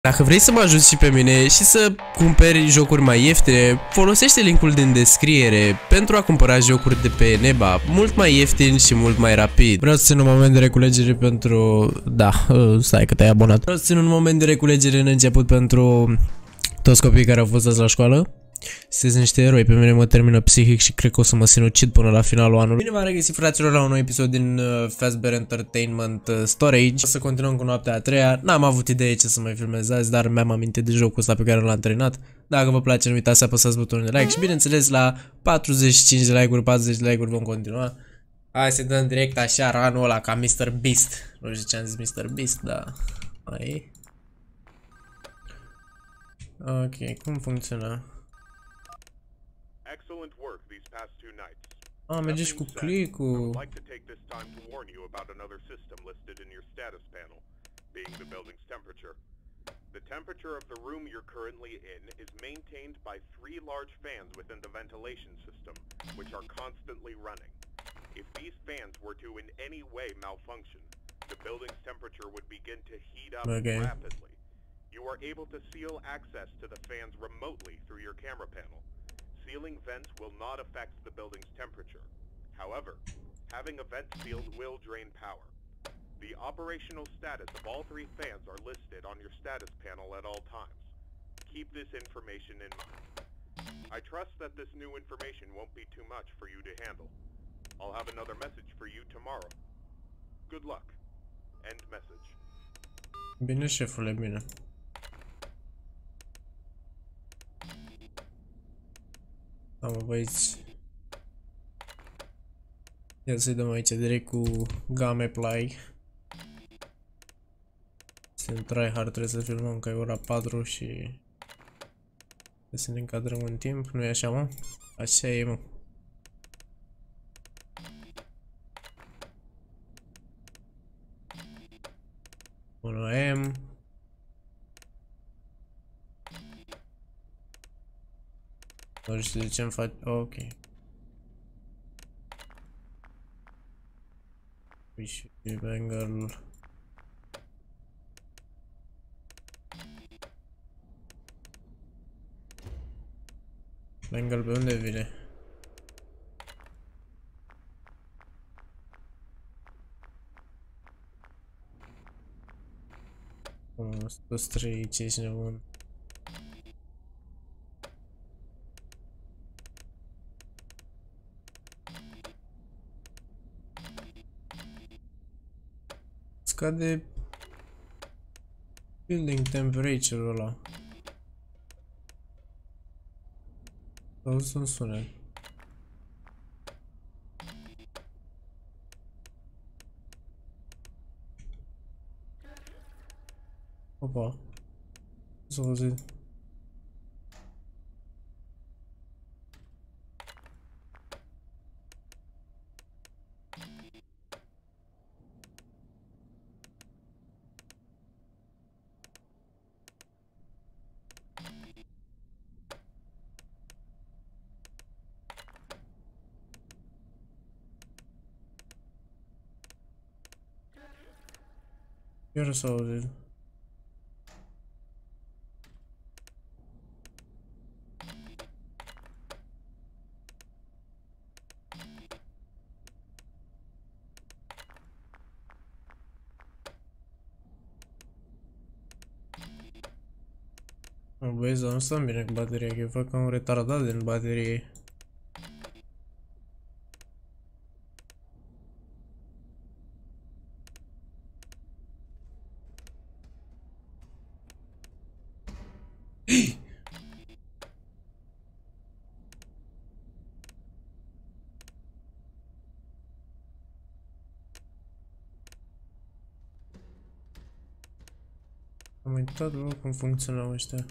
Dacă vrei să mă ajuți și pe mine și să cumperi jocuri mai ieftine, folosește linkul din descriere pentru a cumpăra jocuri de pe Neba mult mai ieftin și mult mai rapid. Vreau să țin un moment de reculegere pentru... Da, stai că te-ai abonat. Vreau să țin un moment de reculegere în început pentru toți copiii care au fost azi la școală. Sunteți niște eroi, pe mine mă termină psihic și cred că o să mă sinucid până la finalul anului. Bine v-am regăsit, fraților, la un nou episod din Fazbear Entertainment Storage. O să continuăm cu noaptea a treia. N-am avut idee ce să mai filmez azi, dar mi-am amintit de jocul ăsta pe care l-am terminat. Dacă vă place, nu uitați să apăsați butonul de like și bineînțeles la 45 de like-uri, 40 de like-uri vom continua. Hai să dăm direct așa ranul ăla ca Mr. Beast. Nu știu ce am zis Mr. Beast, dar... Ai. Ok, cum funcționa? Excellent work these past 2 nights. Merge și cu click-ul. I would like to take this time to warn you about another system listed in your status panel, being the building's temperature. The temperature of the room you're currently in is maintained by 3 large fans within the ventilation system, which are constantly running. If these fans were to in any way malfunction, the building's temperature would begin to heat up rapidly. You are able to seal access to the fans remotely through your camera panel. Sealing vents will not affect the building's temperature. However, having a vent sealed will drain power. The operational status of all 3 fans are listed on your status panel at all times. Keep this information in mind. I trust that this new information won't be too much for you to handle. I'll have another message for you tomorrow. Good luck. End message. Bine, șefule, bine. Da, mă, băieți. Ia să-i dăm aici direct cu Gameplay. Sunt tryhard, trebuie să filmăm că e ora 4 și... Trebuie să ne încadrăm în timp, nu e așa, mă? Așa e, mă. Bună, M. Nu știu de ce îmi faci... Ok. Și Bengal... Bengal pe unde vine? Toți 3, ce ești nebun? Scade building temperature-ul ăla. Sau sunt sunet. Opa. S-a auzit. Iar s-a auzit. Băieți, dar nu stăm bine cu bateria, că eu fac ca un retardat din baterie. Am uitat, bă, cum funcționau ăștia.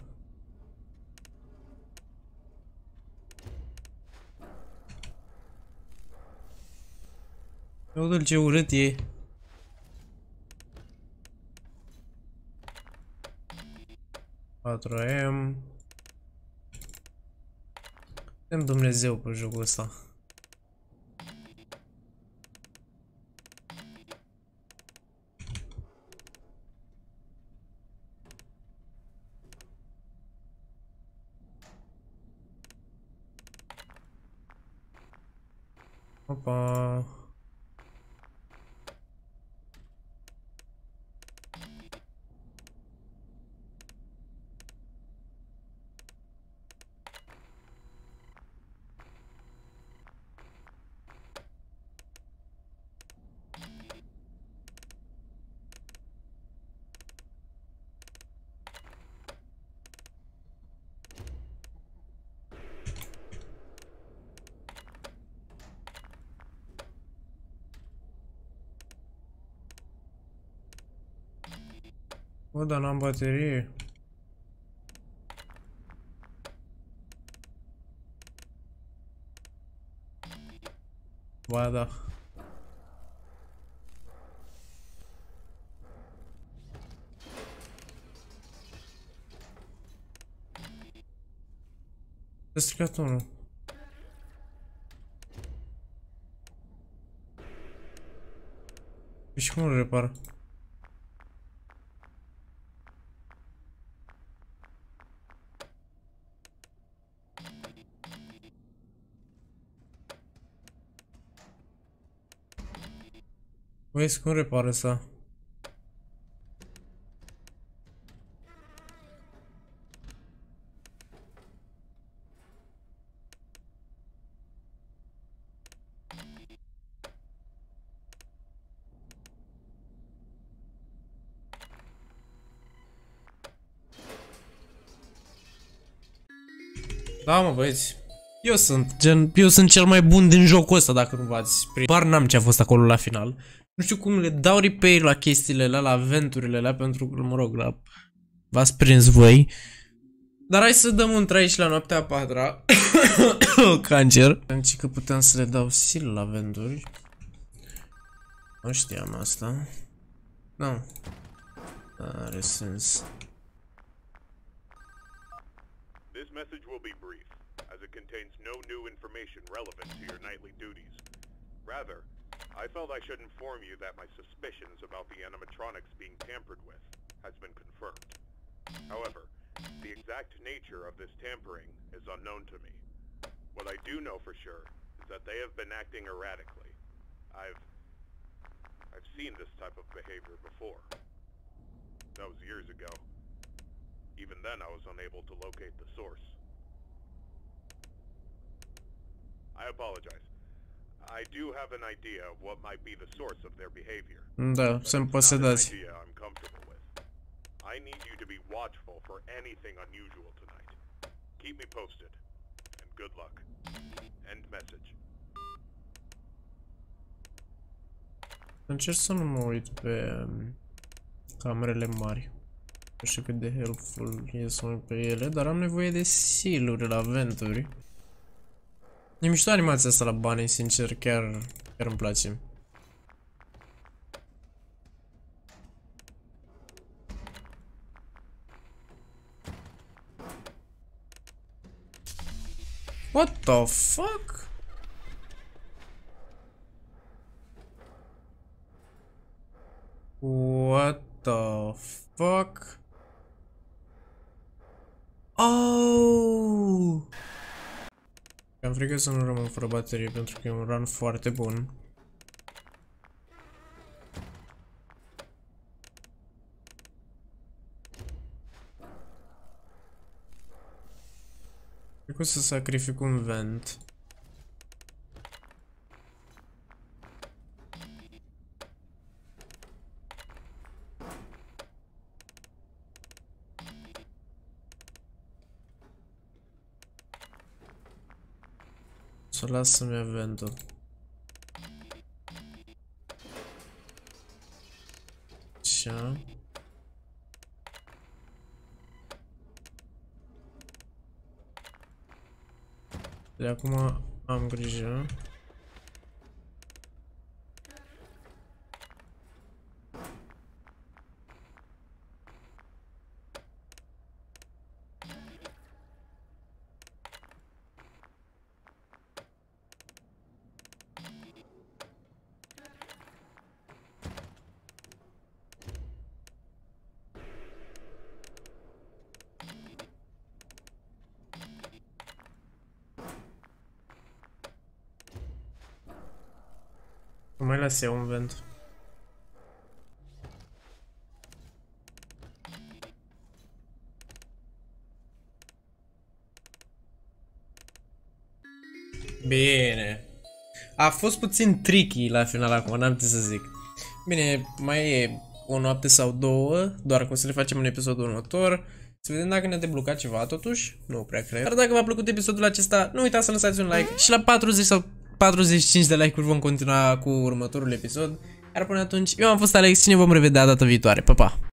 Uite-l ce urât e. M. Dăm Dumnezeu pe jocul ăsta. Opa. Bă, dar n-am baterie. Ba da. S-a stricat unul. Păi și cum îl repar? Vezi cum repară ăsta? Da, mă, băieți. Eu sunt cel mai bun din jocul ăsta, dacă nu v-ați prins. Bar n-am ce a fost acolo la final. Nu știu cum le dau repair la chestiile alea, la venturile alea, pentru că, mă rog, v-ați prins voi. Dar hai să dăm un try și la noaptea a patra. Cancer. Zice că puteam să le dau seal la venturi. Nu știam asta. Nu. Are sens. This message will be brief, as it contains no new information relevant to your nightly duties. Rather, I felt I should inform you that my suspicions about the animatronics being tampered with has been confirmed. However, the exact nature of this tampering is unknown to me. What I do know for sure is that they have been acting erratically. I've seen this type of behavior before. That was years ago. Even then, I was unable to locate the source. I apologize. I do have an idea of what might be the source of their behavior. Da, sunt posedați. I'm comfortable with. I need you to be watchful for anything unusual tonight. Keep me posted, and good luck. End message. Încerc să nu mă uit pe camerele mari. Nu știu cât de helpful e să mă uit pe ele, dar am nevoie de seal-uri la venturi. E mișto animația asta la bani, sincer, chiar îmi place. What the fuck? What the fuck? Oh! Am frică să nu rămân fără baterie pentru că e un run foarte bun. Cred că o să sacrific un vent. Să las să-mi ia ventul. Așa. De acum am grijă. mai las eu un vent. Bine. A fost puțin tricky la final acum, n-am ce să zic. Bine, mai e o noapte sau două, doar că o să le facem în episodul următor. Să vedem dacă ne-a deblocat ceva totuși. Nu prea cred. Dar dacă v-a plăcut episodul acesta, nu uitați să lăsați un like. Și la 40 sau 45 de like-uri vom continua cu următorul episod. Iar până atunci, eu am fost Alex și ne vom revedea data viitoare. Pa, pa!